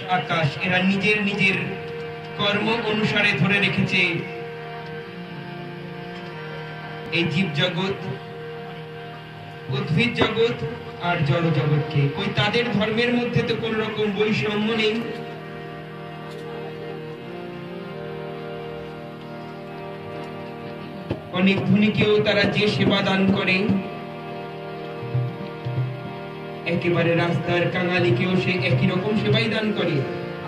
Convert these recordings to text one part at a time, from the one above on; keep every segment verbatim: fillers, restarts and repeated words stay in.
আকাশ এরা নিজের নিজের কর্ম অনুসারে ধরে রেখেছে এই জীব জগৎ, উদ্ভিদ জগৎ আর জড় জগৎকে। ওই তাদের ধর্মের মধ্যে তো কোন রকম বৈষম্য নেই। অনেক ধনীকেও তারা যে সেবা দান করে, একেবারে রাস্তার কাঙালিকেও সে একই রকম সেবাই দান করে।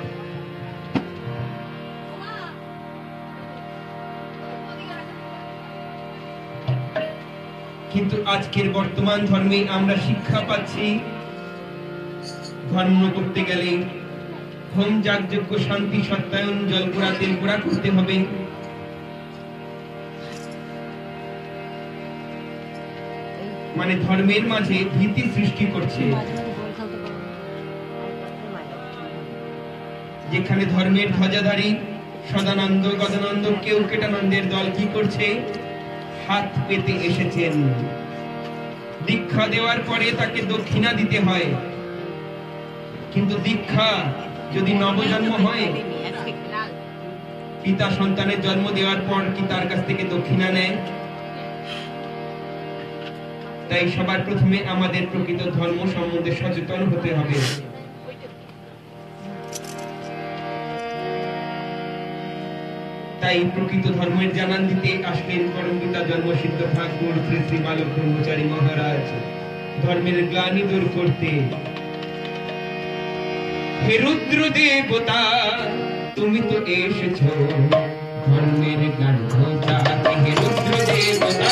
কিন্তু আজকের বর্তমান ধর্মে আমরা শিক্ষা পাচ্ছি, ধর্ম করতে গেলে হোম যাগযজ্ঞ শান্তি সত্যায়ন জল গোড়া তেল গোড়া করতে হবে। মানে ধর্মের মাঝে ভীতি সৃষ্টি করছে। যেখানে ধর্মের ধ্বজাধারী সদানন্দ গদানন্দ কেউকেটানন্দের দল কি করছে, হাত পেতে এসেছেন। দীক্ষা দেওয়ার পরে তাকে দক্ষিণা দিতে হয়, কিন্তু দীক্ষা যদি নবজন্ম হয়, পিতা সন্তানের জন্ম দেওয়ার পর কি তার কাছ থেকে দক্ষিণা নেয়? তাই সবার প্রথমে আমাদের প্রকৃত ধর্ম সম্বন্ধে সচেতন হতে হবে। তাই প্রকৃত ধর্মের জানান দিতে আসলেন পরম পিতা জন্মসিদ্ধ ঠাকুর শ্রী শ্রী বালক ব্রহ্মচারী মহারাজ, ধর্মের গ্লানি দূর করতে। হে রুদ্র দেবতা, তুমি তো এসেছ ধর্মের গ্লানি ঘোচাতে। হে রুদ্র দেবতা,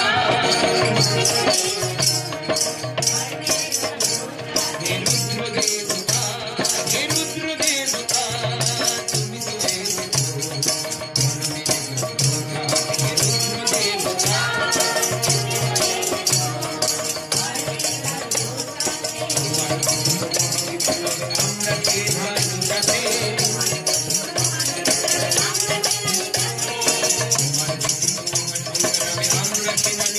Thank you.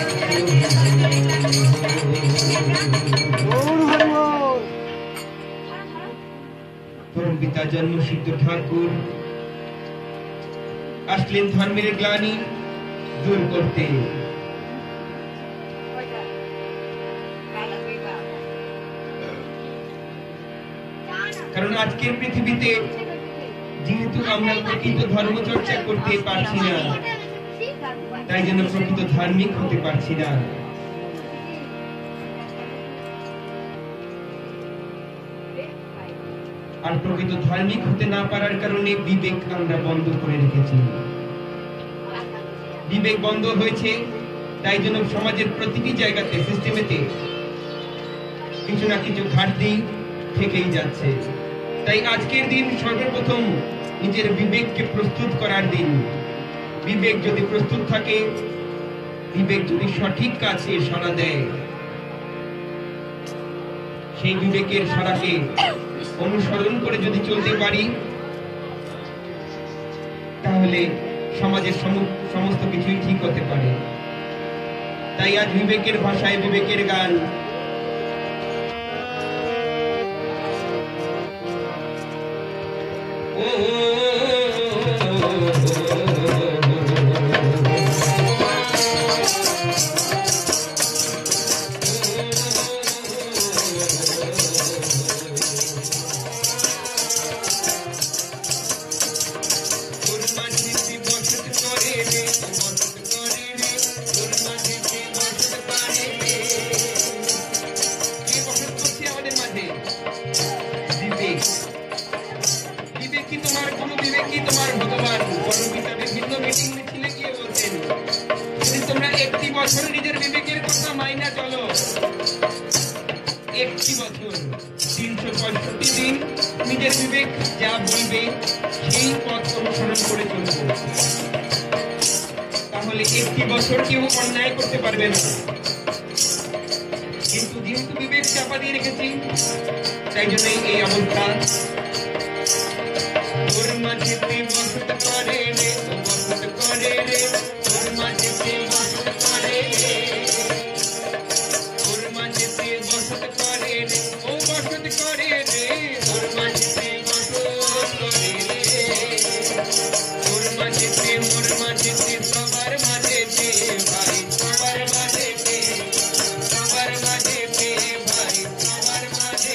পিতা জন্মসিদ্ধ ঠাকুর আসলেন ধর্মের গ্লানি দূর করতে। কারণ আজকের পৃথিবীতে যেহেতু আমরা প্রকৃত ধর্ম চর্চা করতে পারছি না, তাই জন্য প্রকৃত ধার্মিক হতে পারছি না। আর প্রকৃত ধার্মিক হতে না পারার কারণে বিবেক আমরা বন্ধ করে রেখেছি। বিবেক বন্ধ হয়েছে, তাই জন্য সমাজের প্রতিটি জায়গাতে সিস্টেমেতে কিছু না কিছু ঘাটতি থেকেই যাচ্ছে। তাই আজকের দিন সর্বপ্রথম নিজের বিবেককে প্রস্তুত করার দিন। বিবেক যদি প্রস্তুত থাকে, বিবেক যদি সঠিক কাজে সাড়া দেয়, সেই বিবেকের সাড়াকে অনুসরণ করে যদি চলতে পারি, তাহলে সমাজের সমস্ত কিছুই ঠিক হতে পারে। তাই আজ বিবেকের ভাষায় বিবেকের গান। ও নিজের বিবেকের কথা মাইনা চলো, একটি বছর তিনশো পঁয়ষট্টি দিন নিজের বিবেক যা বলবে সেই পথ অনুসরণ করে চলবো, তাহলে একটি বছর কেউ অন্যায় করতে পারবে না। কিন্তু যেহেতু বিবেক চাপা দিয়ে রেখেছি, তাই জন্য এই অবস্থা। তোর মাঝে বসত করে রে, বসত করে রে, তোর মাঝে বসত করে রে, তোর মাঝে বসত করে রে, ও বসত করে রে, তোর মাঝে বসত করে রে, তোর মাঝে মোর মাঝে সবার মাঝে ভাই, সবার মাঝে সবার মাঝে ভাই, সবার মাঝে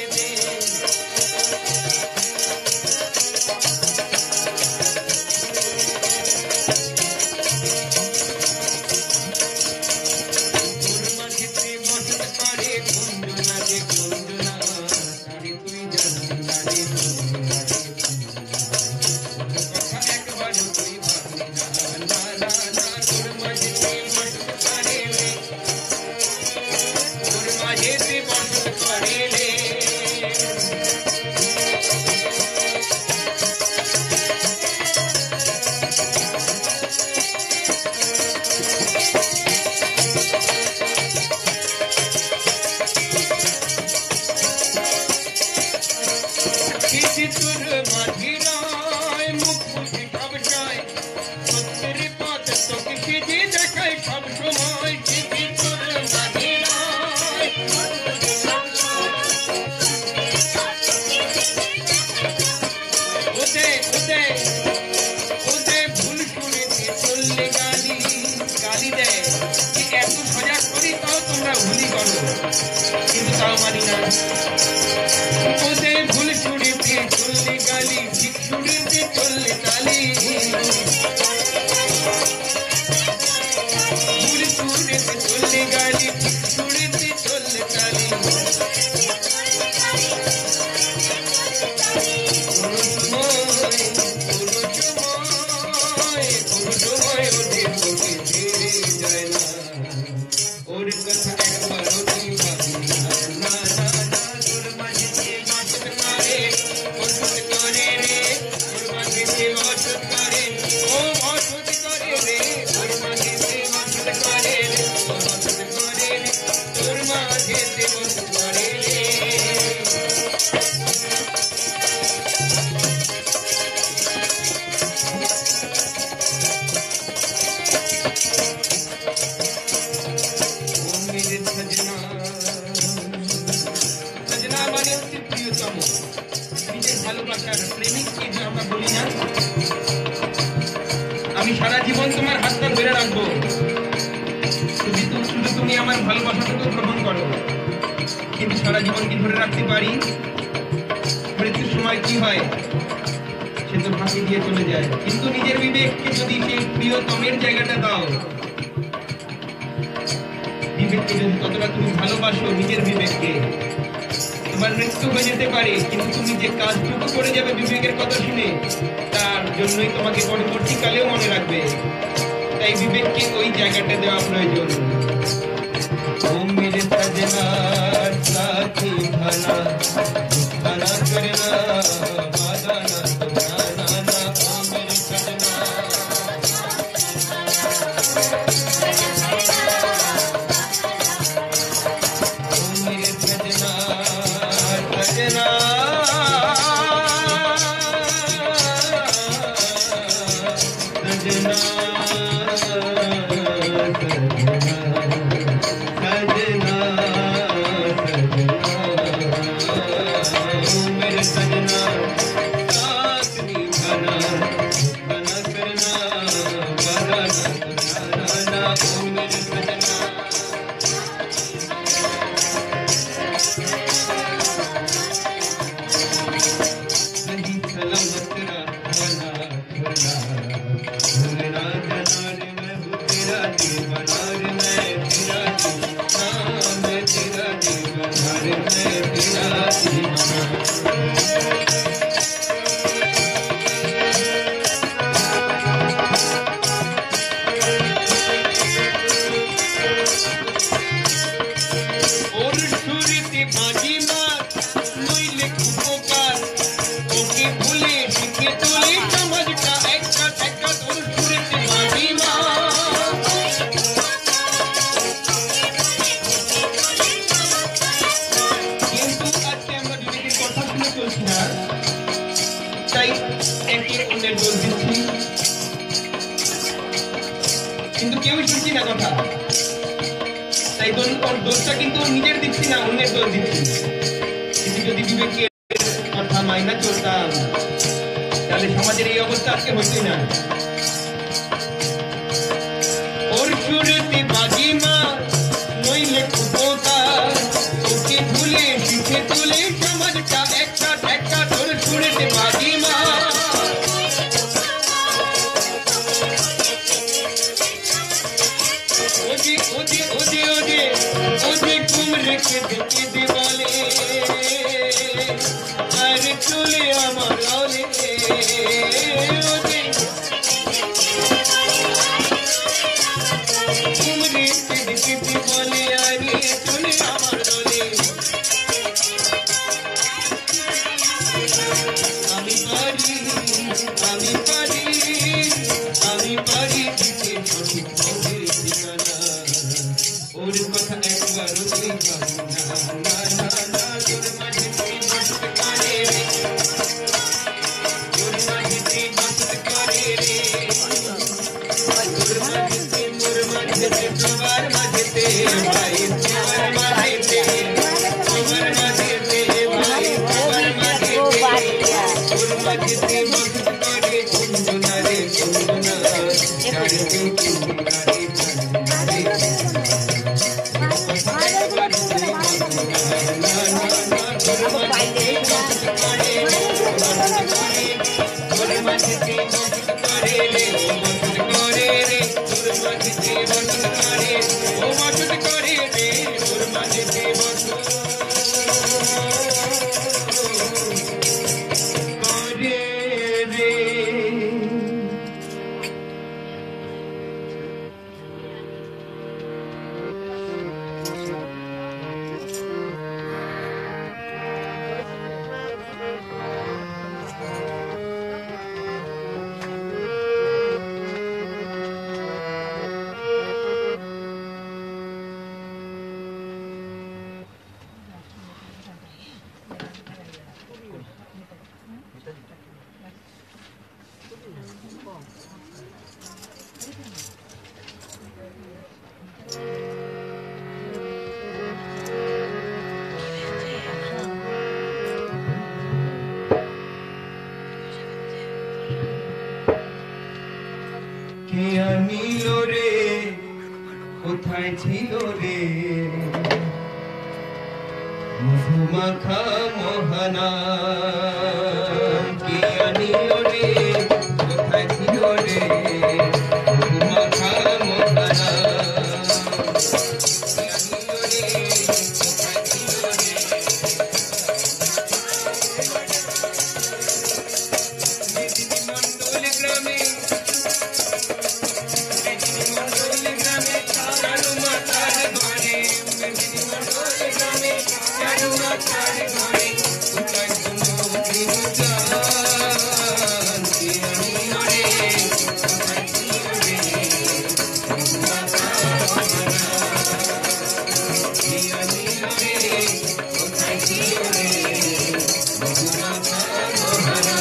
আমার ভালোবাসাটাকে গ্রহণ করো, কিন্তু সারা জীবন কি ধরে রাখতে পারি? মৃত্যুর সময় কি হয়? সে তো ফাঁকি দিয়ে চলে যায়। কিন্তু নিজের বিবেককে যদি সেই প্রিয়তমের জায়গাটা দাও, বিবেককে যদি ততটা তুমি ভালোবাসো, নিজের বিবেককে, তোমার মৃত্যু হয়ে যেতে পারে, কিন্তু তুমি যে কাজটুকু করে যাবে বিবেকের কথা শুনে, তার জন্যই তোমাকে পরবর্তীকালেও মনে রাখবে। তাই বিবেককে ওই জায়গাটা দেওয়া প্রয়োজন। ও মেরে সजना साथी भला भला करना वादा ना तुम्हारा ना। ओ मेरे सजना ओ मेरे सजना सजना सजना কিন্তু কেউ শুনছি না কথা। তাই দোষটা কিন্তু নিজের দিচ্ছি না, অন্যের দোষ দিচ্ছি। কিন্তু যদি বিবেকের কথা মাইনা চলতাম, তাহলে সমাজের এই অবস্থা আজকে হইতই না। ওর সুরতে বাজি মা নইলে কুপোতা, ওকে ভুলে শিখে তুলে সমাজটা একটা একটা। তোর সুরতে বাজি মা ওজে ওজে ওজে ওজে ওজে কুমড়ে কেঁদে কেঁদে বলে আর চলে আমার অলে। ওজে কুমড়ে কেঁদে কেঁদে বলে আরে চলে আমার অলে। আমি পারি আমি পারি আমি পারি দিতে সঠিক পথের ঠিকানা। ওর কথা একবার তুই ভাবি না না না না। তোর মাঝে তুই বসত করে রে, তোর মাঝে তুই বসত করে রে, তোর মাঝে তুই মোর মাঝে তোমার মাঝে তে ভাই, তোমার মাঝে তে তোমার মাঝে তে ভাই, তোমার মাঝে তে তোর মাঝে তুই বসত করে। কুঞ্জনা রে কুঞ্জনা ছাড় দে কুঞ্জনা রে কুঞ্জনা রে করে রে। কোথায় ছিল রে মধুমাখা মোহনা কে আনিল রে কোথায় ছিল রে মধুমাখা মোহনা কে আনিল রে কোথায় ছিল রে মেদিনী মণ্ডল গ্রামে মেদিনী মণ্ডল গ্রামে চারু মাতার ঘরে মেদিনী মণ্ডল গ্রামে চারু মাতার ঘরে কোথায় তুমি বিনুজান কে আনিল রে কোথায় ছিল রে মধুমাখা মোহনা কে আনিল রে কোথায় ছিল রে মধুমাখা মোহনা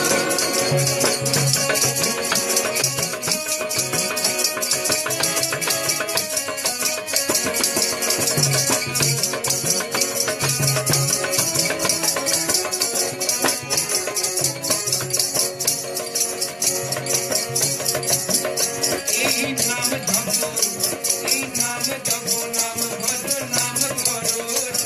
এই নাম জপো এই নাম জপো নাম ভজো নাম করো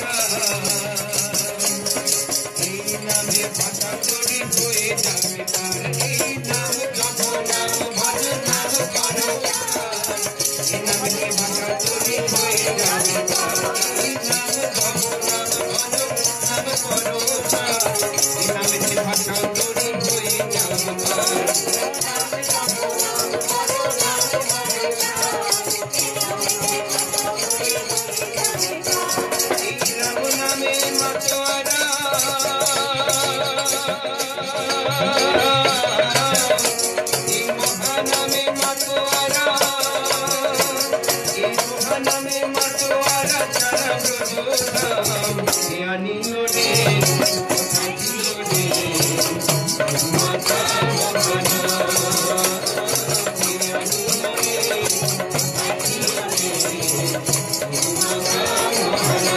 এই নামে ভাষা করে হয়ে যাবে তার এই নাম জপো নাম ভজো নাম করো এই নামে ভাষা করে হয়ে যাবে তার এই নাম জপো নাম ভজো নাম করো এই নামে ভাষা করে হয়ে যাবে তার রাম নামে মাতোয়ারা এই মহানামে মাতোয়ারা এই মহানামে মাতোয়ারা যারা ব্রজধাম কে আনিল রে কোথায় ছিল রে মধুমাখা মোহনা কে আনিল রে কোথায় ছিল রে মধুমাখা মোহনা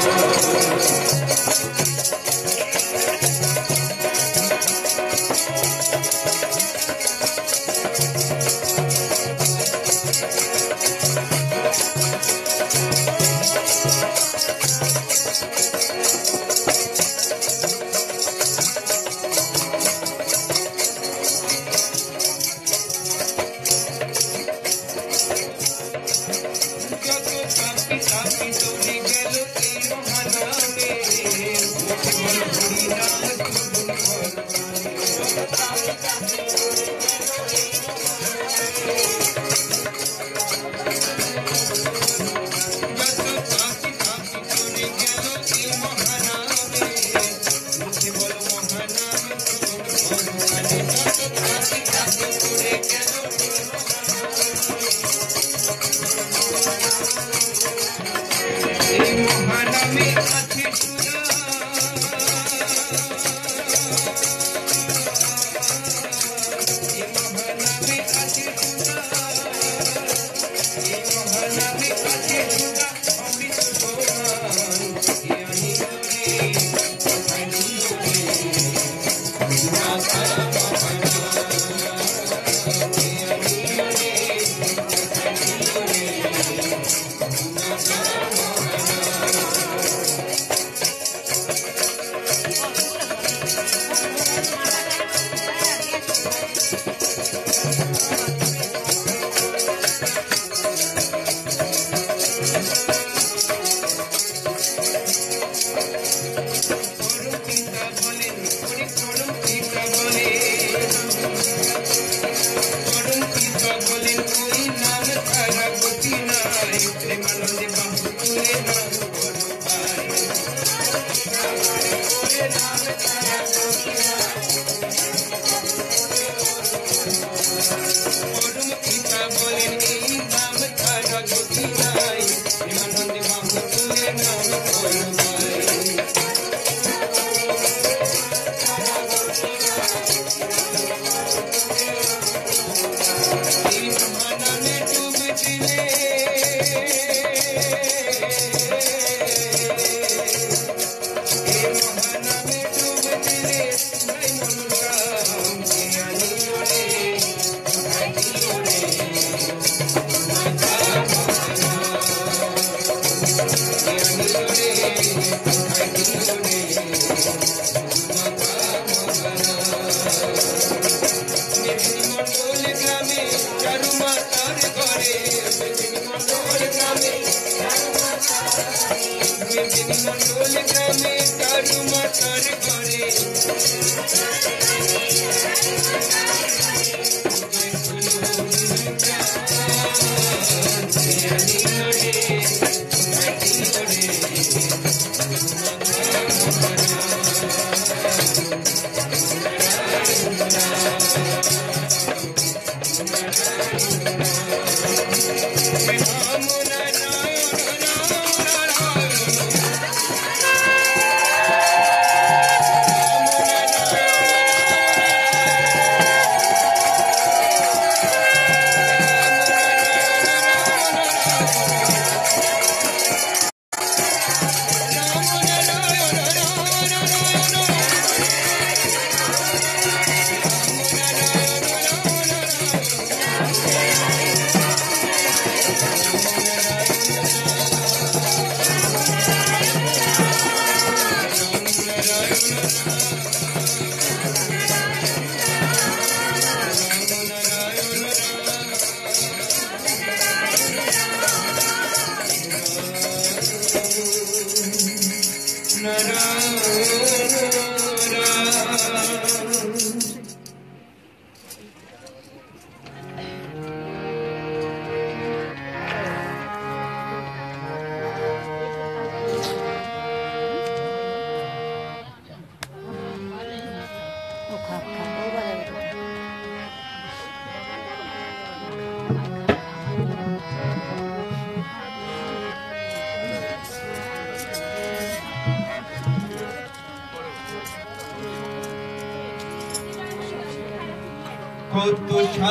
কত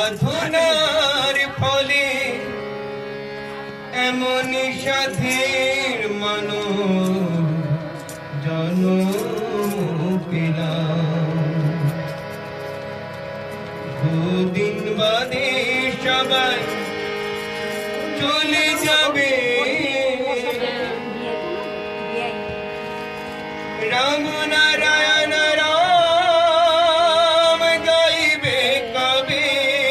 সাধনার ফলে এমন সাধের মানো জন্ম পেলাম। দুদিন বাদে সবাই চলে যাবে, রাম নারায়ণ রাম গাইবে কবে,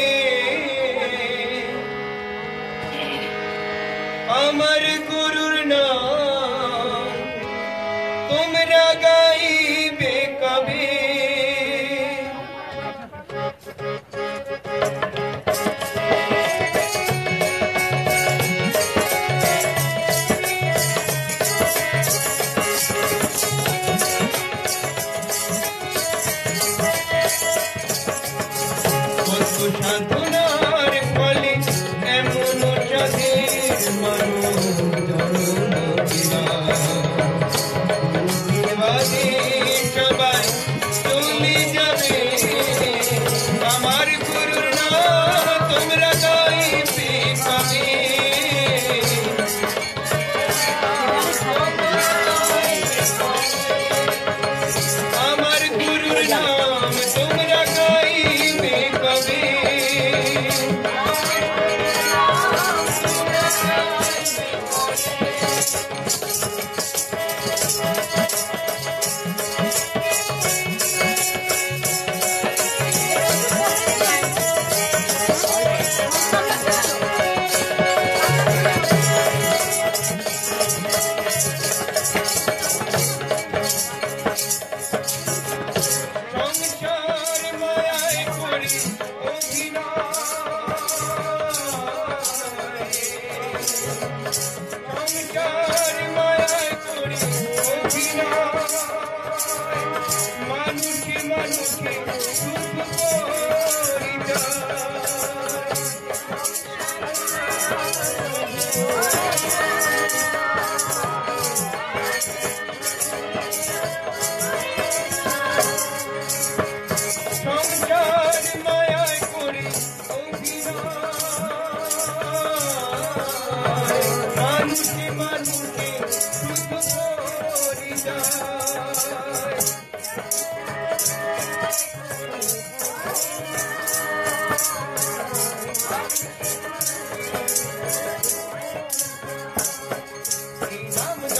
আমার গুরুর নাম তোমরা গাইবে কবে। সাধনার ফলে এমন সাধের মানো জন্ম পেলাম। সবাই চলে যাবে, আমার গুরুর নাম তোমরা গাইবে কবে, আমার গুরুর নাম তোমরা গাইবে কবে। সংসার মায়া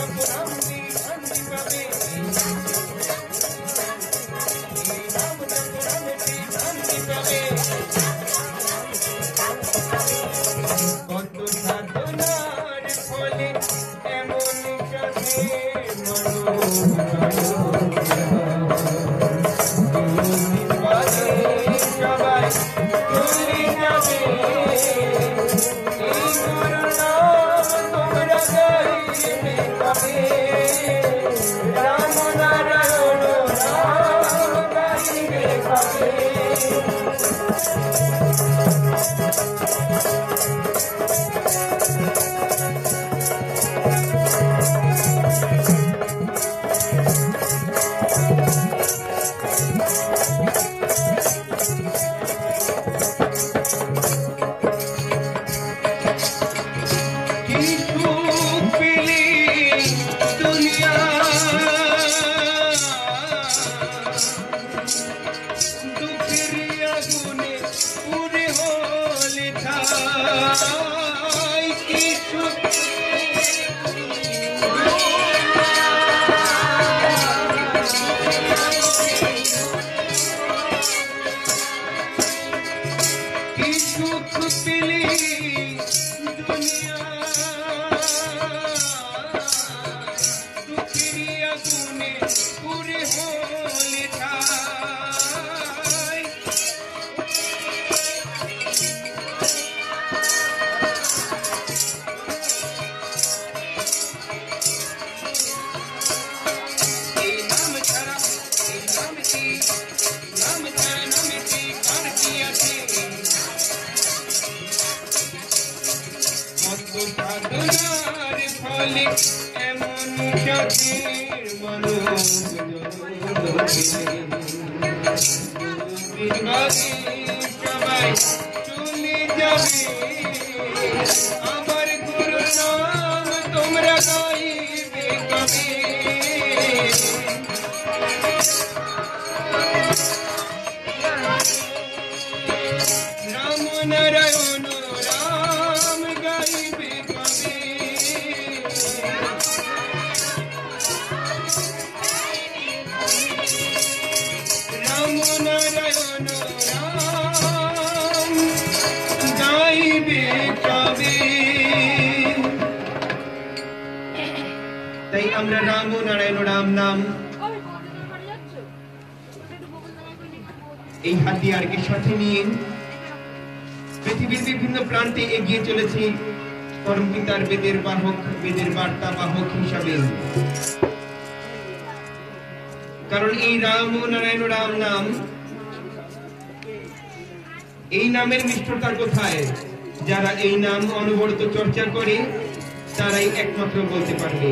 যারা এই নাম অনবরত চর্চা করে তারাই একমাত্র বলতে পারবে।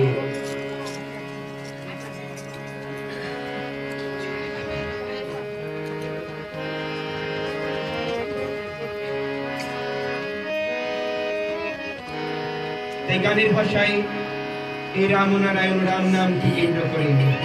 তাই গানের ভাষায় এই রামনারায়ণ রাম নামকে কেন্দ্র করে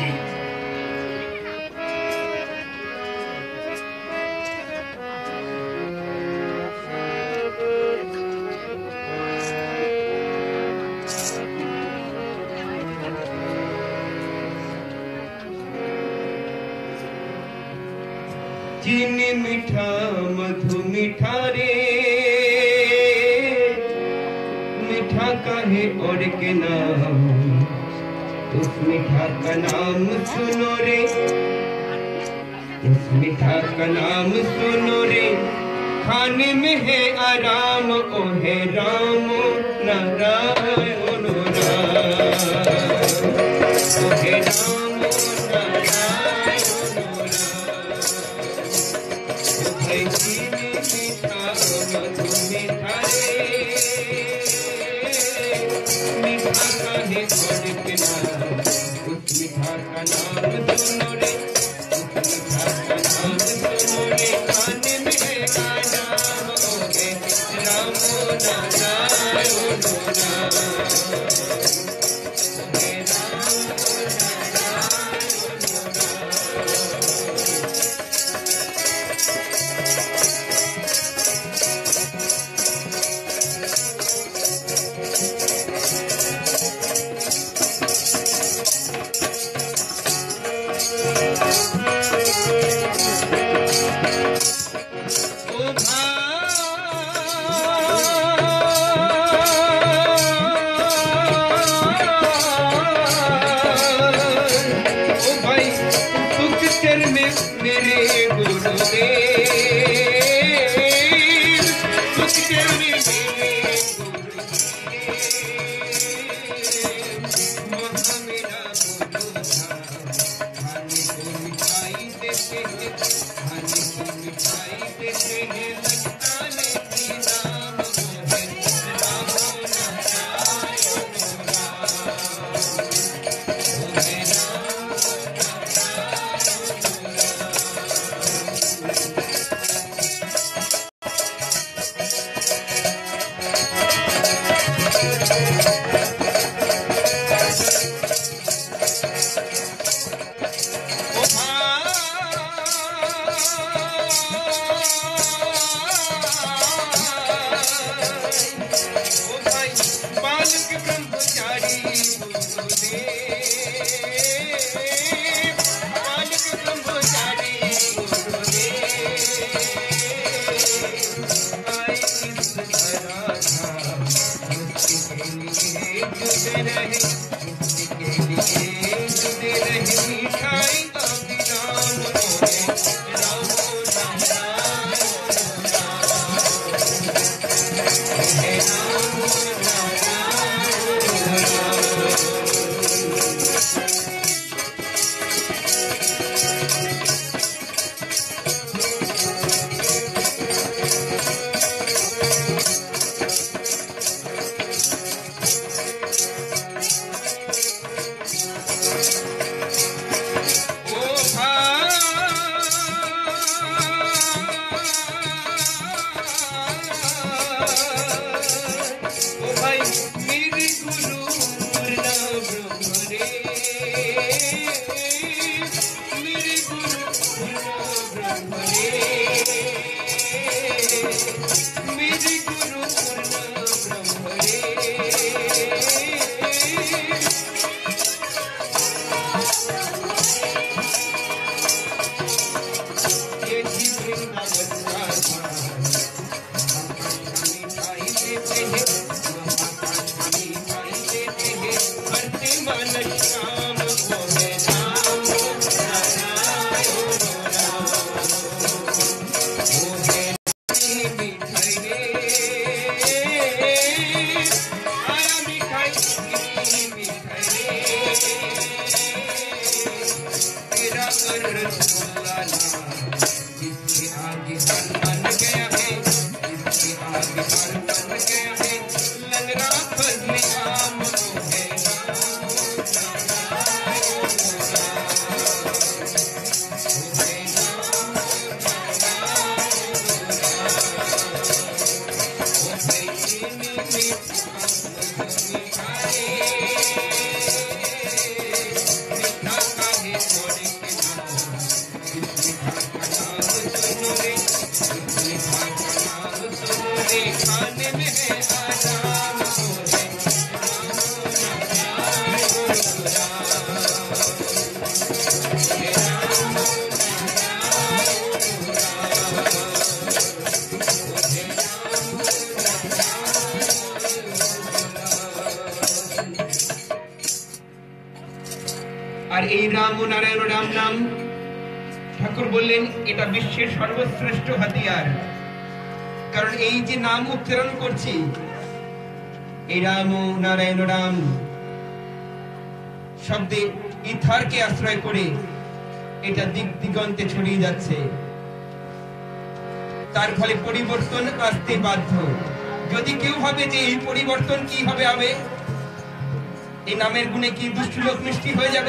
चीनी मीठा मधु मीठा रे मीठा कहे और के नाम उस मीठा का नाम सुनो रे उस मीठा का नाम सुनो रे खाने में है आराम ओ है राम नारायण राम ओ है राम मेरे गुरुदेव तुझके मिले वहाँ मेरा गुरु था खाने को मिठाई देते हैं खाने को मिठाई देते हैं लगता नहीं नाम मोहे राम नारायण ঠাকুর বললেন এটা বিশ্বের সর্বশ্রেষ্ঠ হাতিয়ার। কারণ এই যে নাম উচ্চারণ করছি, এই রাম নারায়ণ রাম শব্দে ইথারকে আশ্রয় করে এটা দিক দিগন্তে ছড়িয়ে যাচ্ছে। তার ফলে পরিবর্তন আসতে বাধ্য। যদি কেউ ভাবে যে এই পরিবর্তন কি হবে হবে, এই নামের গুণে কি দুষ্ট লোক মিষ্টি হয়ে যাবে?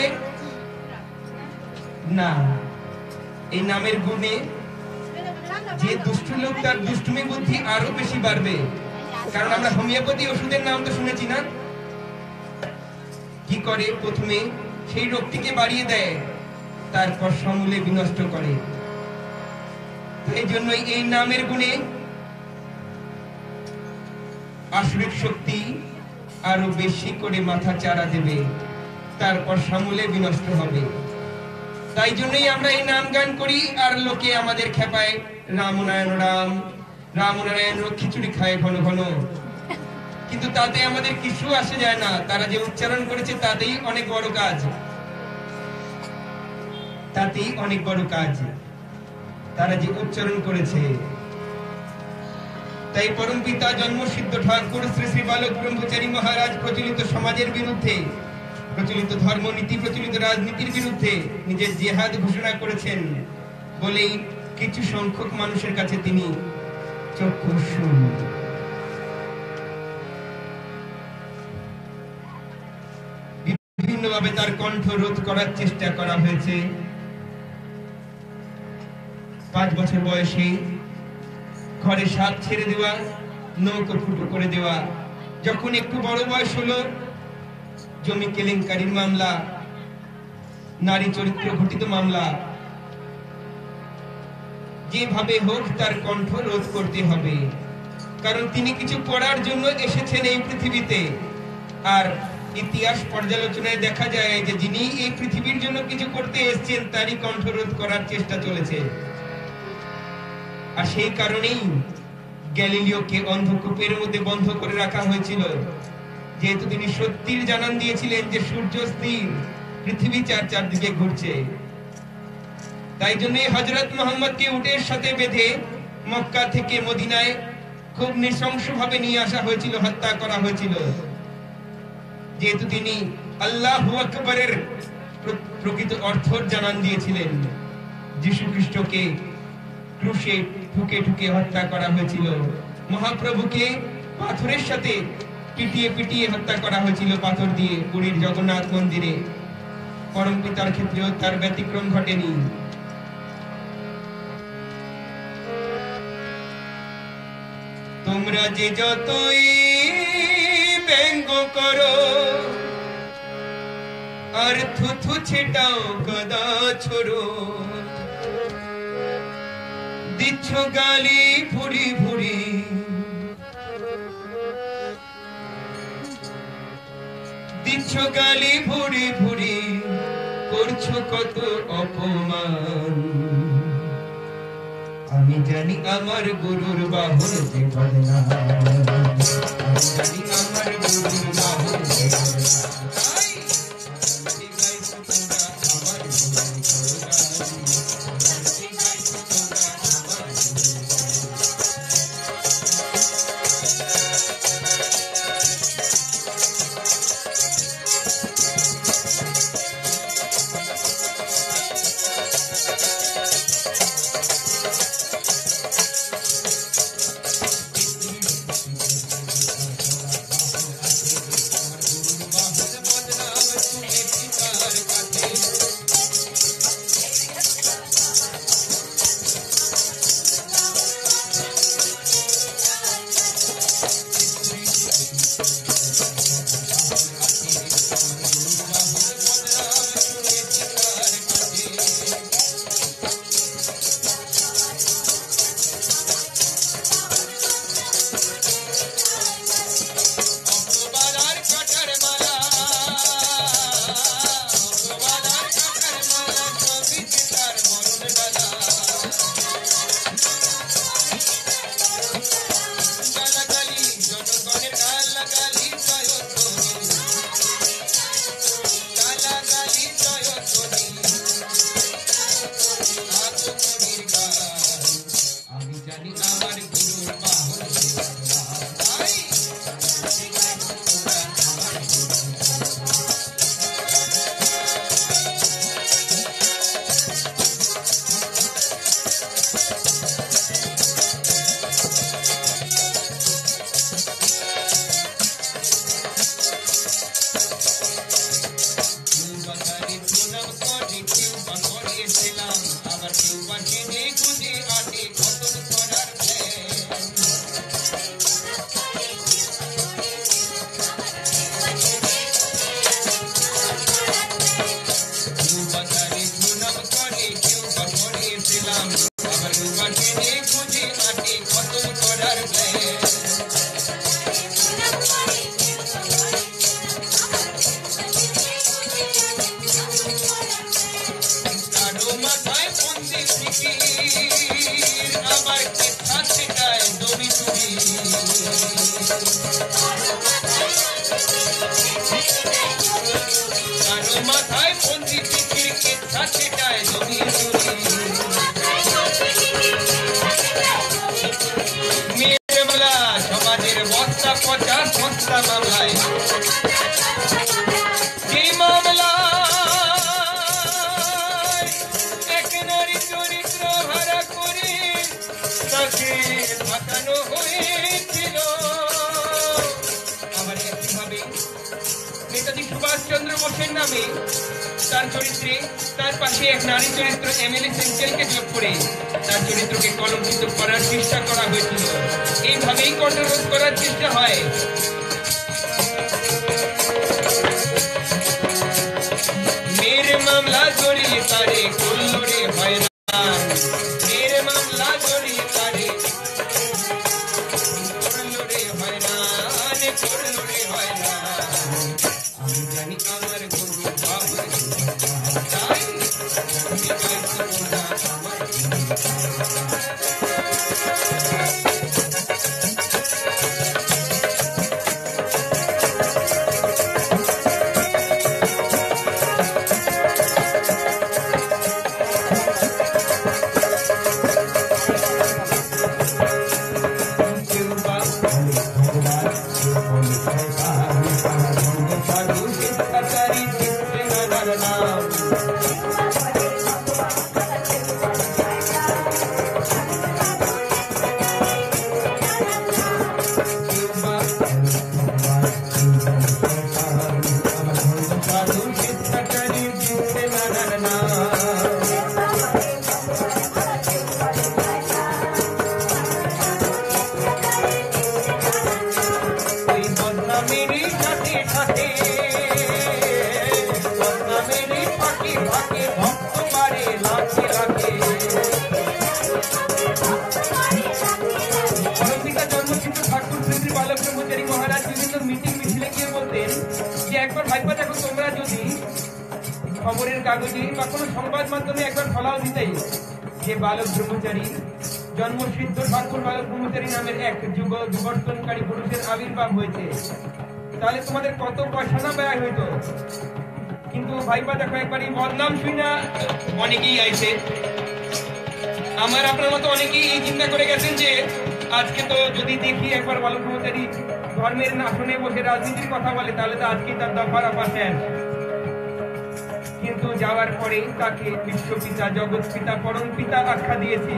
না, এই নামের গুণে যে দুষ্ট লোক তার দুষ্টুমি বুদ্ধি আরো বেশি বাড়বে। কারণ আমরা হোমিওপ্যাথি ওষুধের নাম তো শুনেছি না, কি করে প্রথমে সেই রোগটিকে বাড়িয়ে দেয়, তারপর সমূলে বিনষ্ট করে। এই জন্য এই নামের গুণে আসরিক শক্তি আরো বেশি করে মাথা চারা দেবে, তারপর সমূলে বিনষ্ট হবে। তাই জন্যই আমরা এই নাম গান করি, আর লোকে আমাদের খেপায় রাম নারায়ণ রাম রাম নারায়ণ খিচুড়ি খায় ঘন ঘন, কিন্তু তাতে আমাদের কিছু আসে যায় না। তারা যে উচ্চারণ করেছে তাতেই অনেক বড় কাজ। তাতেই অনেক বড় কাজ তারা যে উচ্চারণ করেছে। তাই পরম পিতা জন্মসিদ্ধ ঠাকুর শ্রী শ্রী বালক ব্রহ্মচারী মহারাজ প্রচলিত সমাজের বিরুদ্ধে, প্রচলিত ধর্মনীতি, প্রচলিত রাজনীতির বিরুদ্ধে নিজের জিহাদ ঘোষণা করেছেন বলেই কিছু সংখ্যক মানুষের কাছে তিনি চক্ষুশূন্য। বিভিন্নভাবে তার কণ্ঠ রোধ করার চেষ্টা করা হয়েছে। পাঁচ বছর বয়সে ঘরে সাপ ছেড়ে দেওয়া, নৌকো ফুটো করে দেওয়া, যখন একটু বড় বয়স হলো জমি কেলেঙ্কারির মামলা, নারী চরিত্র ঘটিত মামলা, যেভাবে হোক তার কণ্ঠ রোধ করতে হবে, কারণ তিনি কিছু পড়ার জন্য এসেছেন এই পৃথিবীতে। আর ইতিহাস পর্যালোচনায় দেখা যায় যে যিনি এই পৃথিবীর জন্য কিছু করতে এসেছেন তারই কণ্ঠ রোধ করার চেষ্টা চলেছে। আর সেই কারণেই গ্যালিলিওকে অন্ধকূপের মধ্যে বন্ধ করে রাখা হয়েছিল, যেহেতু তিনি সত্যির জানান দিয়েছিলেন যে সূর্য স্থির, পৃথিবী চার চারদিকে ঘুরছে। তাই জন্য হযরত মুহাম্মদকে উটের সাথে বেঁধে মক্কা থেকে মদিনায় খুব নৃশংসভাবে নিয়ে আসা হয়েছিল, হত্যা করা হয়েছিল, যেহেতু তিনি আল্লাহু আকবারের প্রকৃত অর্থ জানান দিয়েছিলেন। যীশু খ্রিস্টকে ক্রুশে ঠুকে ঠুকে হত্যা করা হয়েছিল, মহাপ্রভুকে পাথরের সাথে পিটিয়ে পিটিয়ে হত্যা করা হয়েছিল, পাথর দিয়ে পুরীর জগন্নাথ মন্দিরে। পরম পিতার ক্ষেত্রেও তার ব্যতিক্রম ঘটেনি। তোমরা যে যতই ব্যঙ্গ করো আর থুথু ছেটাও গদা ছোড়ো, দিচ্ছ গালি ভুরি ভুরি, দিচ্ছ গালি ভুরি ভুরি, করছো কত অপমান। আমি জানি আমার গুরুর বাহুর যে বদনাম, আমি জানি আমার গুরুর বাহুর যে বদনাম। মাথায় পন্ডিত মামলায় এই মামলায় এক নারী চরিত্র হারা করে তাকে ফাঁসানো হয়েছিল। আবার একইভাবে নেতাজি সুভাষ চন্দ্র বোসের নামে তার চরিত্রে তার পাশে এক নারী চরিত্র এমএলএ সেন্ট্রালকে যোগ করে তার চরিত্রকে কলঙ্কিত করার চেষ্টা করা হয়েছিল। এইভাবেই কণ্ঠরোধ করার চেষ্টা হয়। মেরে মামলা জড়িয়ে তারে করলো রে হয় না, মেরে মামলা জড়িয়ে তারে করলো রে হয় না, করলো রে হয় না। আমি জানি আমার গুরু বাবুর তাই খবরের কাগজে বা কোনো সংবাদ মাধ্যমে একবার ফলাও দিতেই যে বালক ব্রহ্মচারী জন্মসিদ্ধ ঠাকুর বালক ব্রহ্মচারী নামের এক যুগ বিবর্তনকারী পুরুষের আবির্ভাব হয়েছে, তাহলে তোমাদের কত পয়সা না ব্যয় হইতো। কিন্তু ভাইপা দেখো একবার এই বদনাম শুই না অনেকেই আইছে। আমার আপনার মতো অনেকেই এই চিন্তা করে গেছেন যে আজকে তো যদি দেখি একবার বালক ব্রহ্মচারী ধর্মের আসনে বসে রাজনীতির কথা বলে তাহলে তো আজকে তার দফার আপাশে। কিন্তু যাওয়ার পরে তাকে বিশ্বপিতা জগৎ পিতা পরম পিতা আখ্যা দিয়েছি।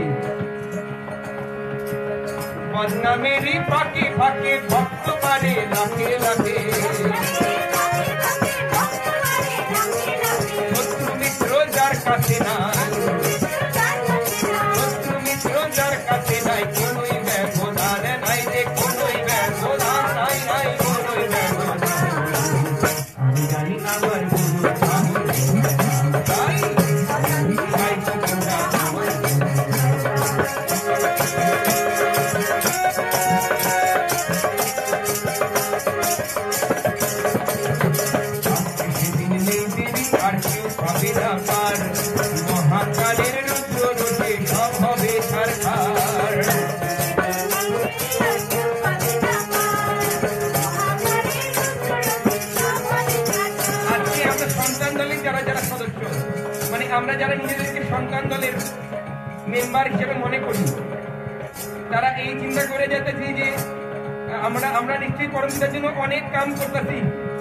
বদনামের ফাঁকে ফাঁকে ভক্ত পারে লাখে লাখে, শত্রু মিত্র যার কাছে নাই, শত্রু মিত্র যার কাছে নাই কোনোই ব্যবধান নাই রে, কোনোই ব্যবধান নাই, নাই কোনোই ব্যবধান। আমি জানি আমার গুরু মহাকালের রুদ্র রোধে সব হবে ছারখার। আজকে আমরা সন্তান দলের যারা যারা সদস্য, মানে আমরা যারা নিজেদেরকে সন্তান দলের মেম্বার হিসেবে মনে করি, তারা এই চিন্তা করে যেতেছি যে আমরা আমরা নিশ্চয়ই পরমপিতার জন্য অনেক কাম করতেছি,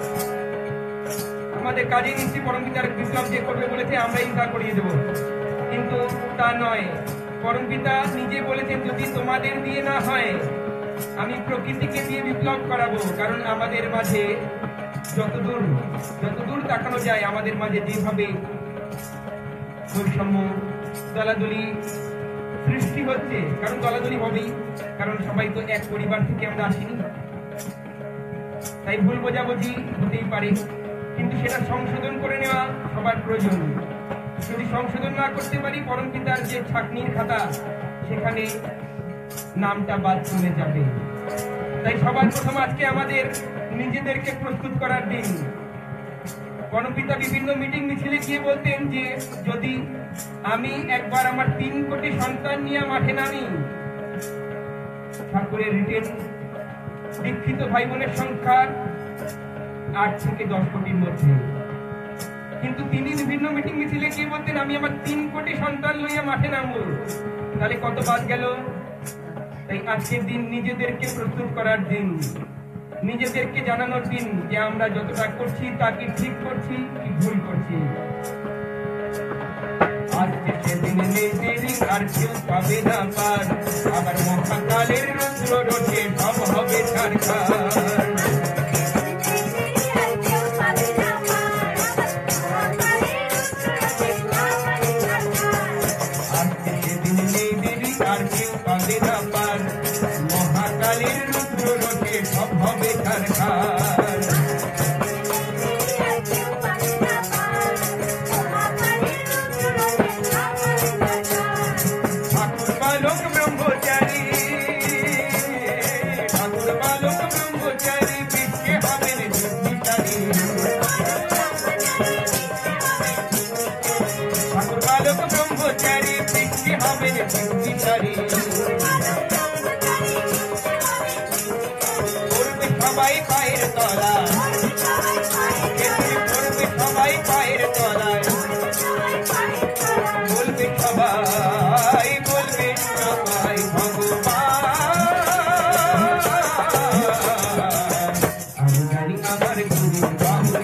আমাদের কাজে নিশ্চয়ই পরমপিতার বিপ্লব যে করবে বলেছে আমরাই তা করিয়ে দেব। কিন্তু তা নয়, পরমপিতা নিজে বলেছেন যদি তোমাদের দিয়ে না হয় আমি প্রকৃতিকে দিয়ে বিপ্লব করাবো। কারণ আমাদের মাঝে যতদূর যতদূর তাকানো যায় আমাদের মাঝে যেভাবে বৈষম্য দলাদলি সৃষ্টি হচ্ছে, কারণ দলাদলি হবেই, কারণ সবাই তো এক পরিবার থেকে আমরা আসিনি, তাই ভুল বোঝাবুঝি হতেই পারে। কিন্তু সেটা সংশোধন করে নেওয়া সবার প্রয়োজন। যদি সংশোধন না করতে পারি পরমপিতার যে ছাঁকনির খাতা সেখানে নামটা বাদ চলে যাবে। তাই সবার প্রথম আজকে আমাদের নিজেদেরকে প্রস্তুত করার দিন। পরমপিতা বিভিন্ন মিটিং মিছিলে গিয়ে বলতেন যে যদি আমি একবার আমার তিন কোটি সন্তান নিয়ে মাঠে নামি, ঠাকুরের রিটেন দীক্ষিত ভাই বোনের সংখ্যা আট থেকে দশ কোটির মধ্যে, কিন্তু তিনি বিভিন্ন মিটিং মিছিলে গিয়ে বলতেন আমি আমার তিন কোটি সন্তান লইয়া মাঠে নামবো, তাহলে কত বাদ গেল। তাই আজকের দিন নিজেদেরকে প্রস্তুত করার দিন। নিজেদেরকে জানানোর দিন যে আমরা যতটা করছি তা কি ঠিক করছি কি ভুল করছি। আজকে সেদিন নেই দেরি আর কেউ পাবে না পার, আবার মহাকালের রুদ্র রোষে সব হবে ছারখার। আজকে সেদিন নেই দেরি আর কেউ পাবে না পার, মহাকালের রুদ্র রোষে সব হবে ছারখার। ঠাকুর বালক ব্রহ্মচারী, ঠাকুর বালক ব্রহ্মচারী বিশ্বে হবেন বুদ্ধিচারী। ঠাকুর বালক ব্রহ্মচারী বিশ্বে হবেন বুদ্ধিচারী। করবে সবাই পায়ের তলায়, করবে সবাই পায়ের তলায়, বলবে সবাই, বলবে সবাই ভগবান। আমি জানি আমার গুরু বাবুর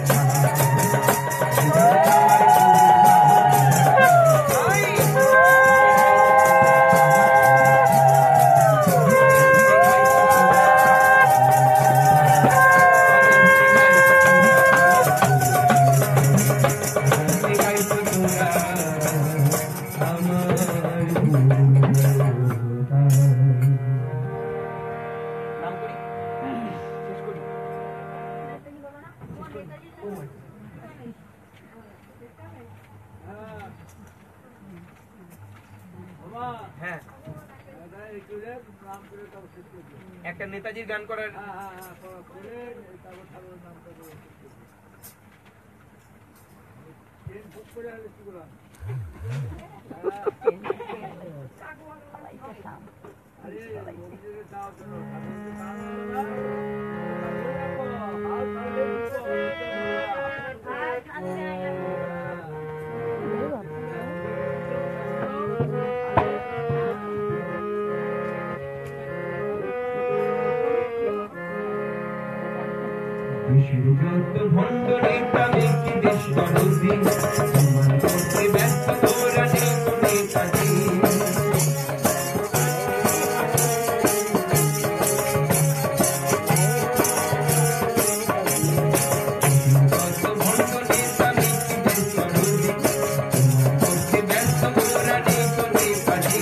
হ্যাঁ একটা নেতাজির গান করার। দেশের যত ভণ্ড নেতা নেকি দেশ দরদি, তোমার করতে ব্যস্ত তোরা নেই তো নেতাজি। যত ভণ্ড নেতা নেকি দেশ দরদি, তোমার করতে ব্যস্ত তোরা নেই তো নেতাজি।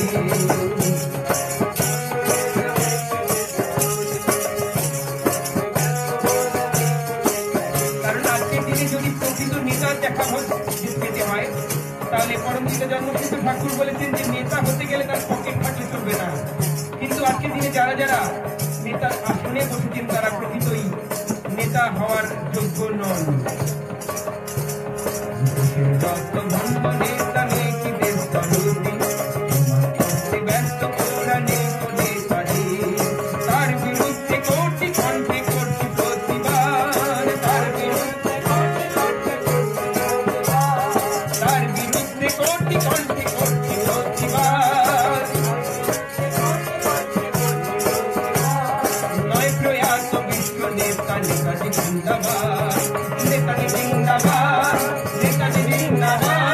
যদি প্রকৃত নেতা দেখা যেতে হয় তাহলে পরমপিত জন্মসিদ্ধ ঠাকুর বলেছেন যে নেতা হতে গেলে তার পকেট থাকলে চলবে না। কিন্তু আজকের দিনে যারা যারা নেতার আসনে বসেছেন তারা প্রকৃতই নেতা হওয়ার যোগ্য নন। যত ভণ্ড নেতা নেকি দেশ দরদি, ব্যস্ত তোরা নেই তো নেতাজি। তার বিরুদ্ধে কোটি কণ্ঠে করছি প্রতিবাদ, তার বিরুদ্ধে তার বিরুদ্ধে কোটি কণ্ঠে করছি প্রতিবাদ। নয় প্রয়াস বিশ্ব নেতা নেতাজি জিন্দাবাদ, নেতাজি জিন্দাবাদ, নেতাজি জিন্দাবাদ।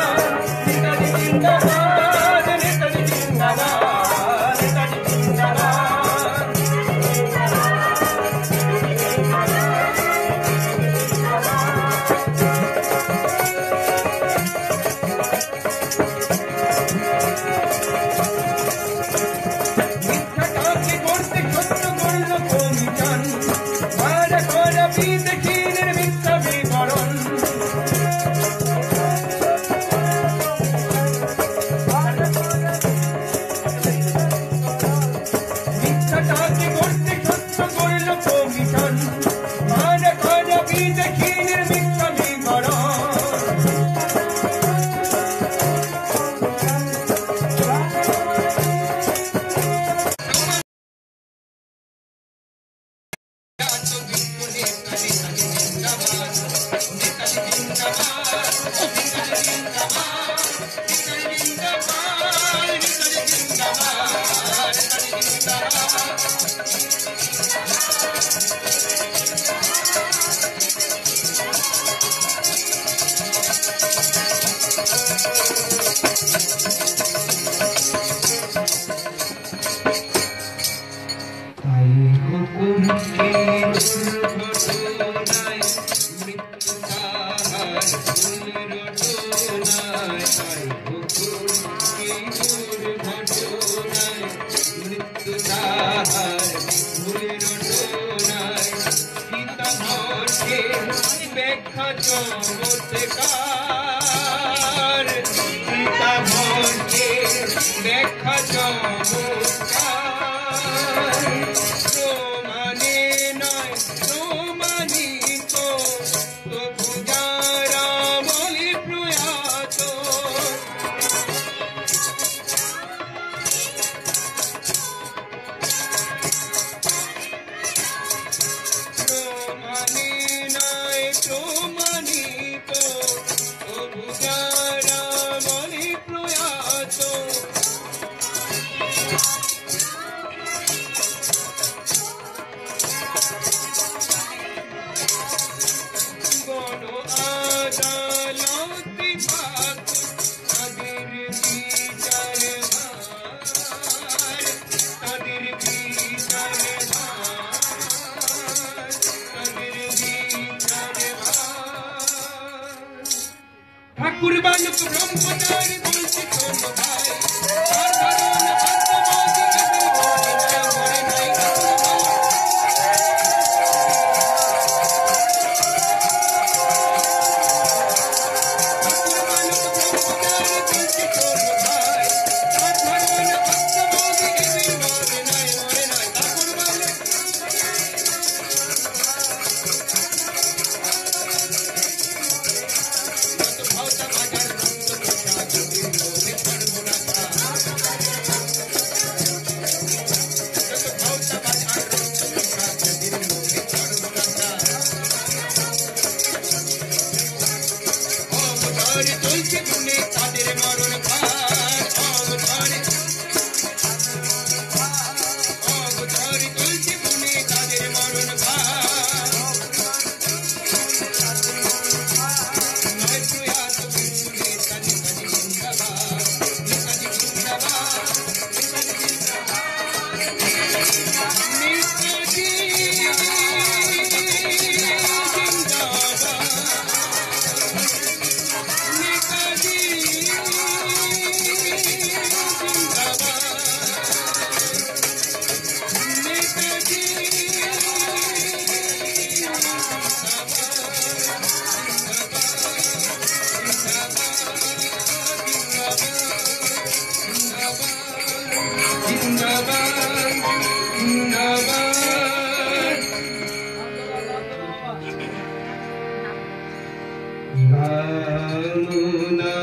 চমৎকার সীতা ভক্তের ব্যাখ্যা চমৎকার প্রমাণে নয় প্রমাণিত তবু যারা বলে প্রয়াত প্রমাণে নয় প্রমাণিত তবু যারা বলে প্রয়াত গণ আদালত বিভাগ তাদের বিচার ভার তাদের বিচার ভার তাদের বিচার ভার ঠাকুর বালক ব্রহ্মচারী বলছে তোম ভাই সাধারণ আত্মবাদী এদের মনে না মরে নাই ঠাকুর বালক চলছে গুনে তাদের মরণ ভার অবধারে অবধারে চলছে গুনে তাদের মরণ ভার নয় প্রয়াস গুনে কাজে কাজে জিন্দাবাদ কাজে জিন্দাবাদ কাজে জিন্দাবাদ নেতাজি জিন্দাবাদ